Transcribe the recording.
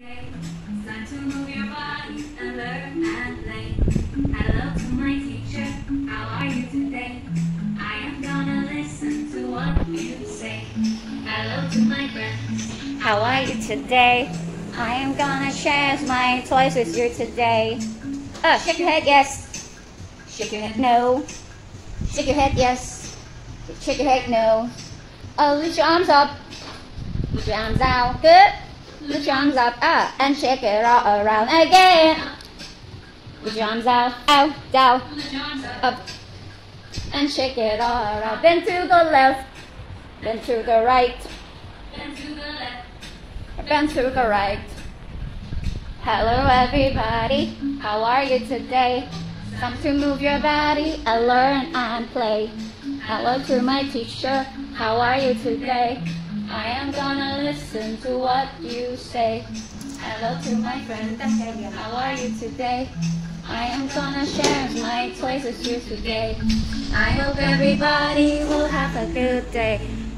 It's time to move your body and learn and play. Hello to my teacher, how are you today? I am gonna listen to what you say. Hello to my friends, how are you today? I am gonna share my toys with you today. Shake your head, yes. Shake your head, no. Shake your head, yes. Shake your head, no. Lift your arms up. Lift your arms out. Good. Lift your arms up, and shake it all around again. Lift your arms out, down, up, and shake it all around. Bend to the left, bend to the right, bend to the left, bend to the right. Hello everybody, how are you today? Time to move your body and learn and play. Hello to my teacher, how are you today? I am gonna listen to what you say. Hello to my friend, how are you today? I am gonna share my toys with you today. I hope everybody will have a good day.